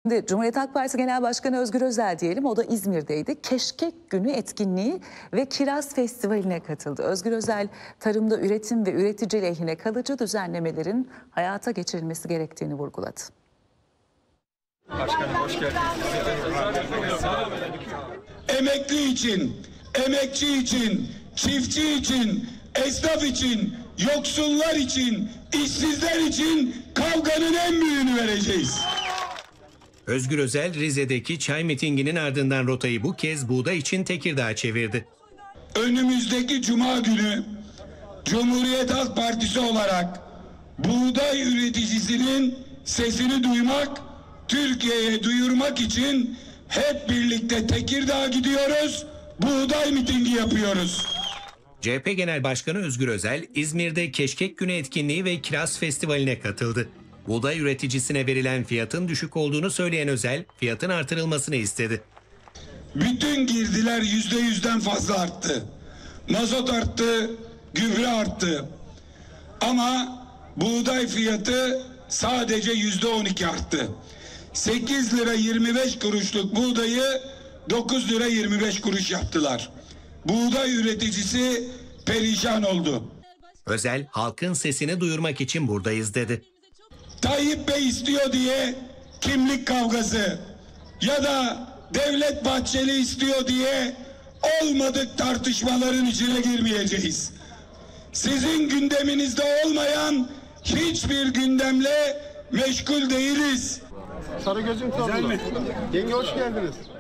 Şimdi Cumhuriyet Halk Partisi Genel Başkanı Özgür Özel diyelim, o da İzmir'deydi. Keşkek Günü etkinliği ve Kiraz Festivali'ne katıldı. Özgür Özel, tarımda üretim ve üretici lehine kalıcı düzenlemelerin hayata geçirilmesi gerektiğini vurguladı. Başkanım hoş geldiniz. Emekli için, emekçi için, çiftçi için, esnaf için, yoksullar için, işsizler için kavganın en büyüğünü vereceğiz. Özgür Özel, Rize'deki çay mitinginin ardından rotayı bu kez buğday için Tekirdağ'a çevirdi. Önümüzdeki Cuma günü Cumhuriyet Halk Partisi olarak buğday üreticisinin sesini duymak, Türkiye'ye duyurmak için hep birlikte Tekirdağ'a gidiyoruz, buğday mitingi yapıyoruz. CHP Genel Başkanı Özgür Özel, İzmir'de Keşkek Günü etkinliği ve Kiraz Festivali'ne katıldı. Buğday üreticisine verilen fiyatın düşük olduğunu söyleyen Özel, fiyatın artırılmasını istedi. Bütün girdiler %100'den fazla arttı. Mazot arttı, gübre arttı. Ama buğday fiyatı sadece %12 arttı. 8 lira 25 kuruşluk buğdayı 9 lira 25 kuruş yaptılar. Buğday üreticisi perişan oldu. Özel, halkın sesini duyurmak için buradayız dedi. Tayyip Bey istiyor diye kimlik kavgası ya da Devlet Bahçeli istiyor diye olmadık tartışmaların içine girmeyeceğiz. Sizin gündeminizde olmayan hiçbir gündemle meşgul değiliz. Sarı gözüm güzel mi? Yenge hoş geldiniz.